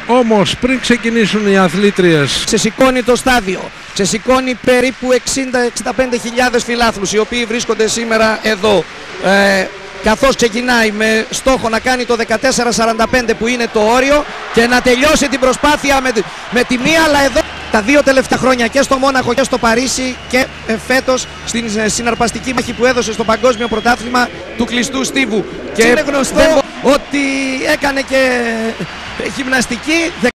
Όμως πριν ξεκινήσουν οι αθλήτριες, Ξεσηκώνει το στάδιο, ξεσηκώνει περίπου 60-65 φιλάθλους οι οποίοι βρίσκονται σήμερα εδώ. Καθώς ξεκινάει με στόχο να κάνει το 14:45 που είναι το όριο και να τελειώσει την προσπάθεια με τη μία, αλλά εδώ τα δύο τελευταία χρόνια και στο Μόναχο και στο Παρίσι και φέτος στην συναρπαστική μάχη που έδωσε στο παγκόσμιο πρωτάθλημα του κλειστού στίβου. Και είναι γνωστό ότι έκανε και γυμναστική.